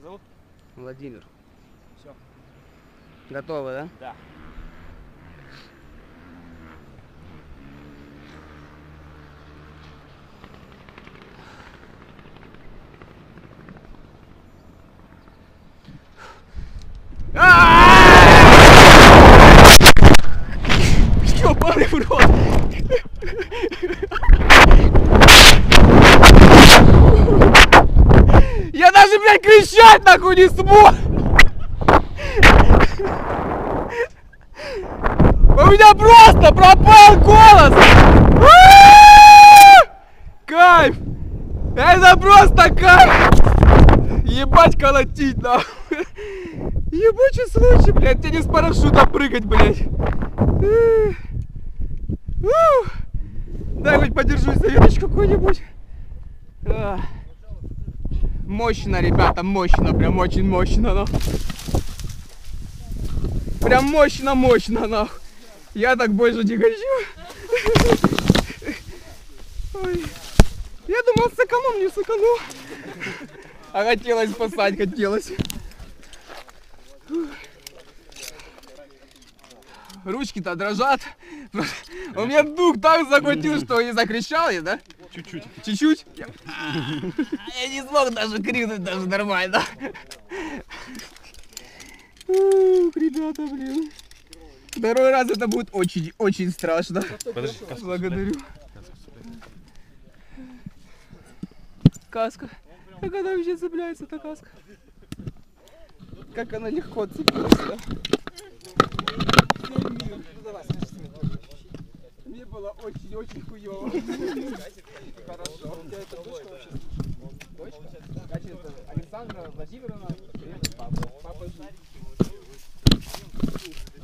зовут? Владимир. Все. Готово, да? Да. Ёбаный в рот! Я даже, блядь, кричать нахуй не смог! У меня просто пропал голос! Кайф! Это просто кайф! Ебать колотить нахуй! Ебучий случай, блядь, тебе не с парашюта прыгать, блядь! Дай хоть подержусь за веточку какую-нибудь. Мощно, ребята, мощно, прям очень мощно, нахуй. Прям мощно, нахуй. Я так больше не хочу. Ой. Я думал, сэкономлю, не сэкономлю. А хотелось спасать, хотелось. Ручки-то дрожат. У меня дух так захватил, что не закричал я, да? Чуть-чуть. Чуть-чуть? Я не смог даже крикнуть, даже нормально. Ребята, блин. Второй раз это будет очень страшно. Подожди, благодарю. Каска. Как она вообще цепляется, эта каска? Как она легко цепляется. Мне было очень хуёво. Хорошо. У тебя это дочка вообще? Дочка? Значит, Александра Владимировна, папа. Папа жив.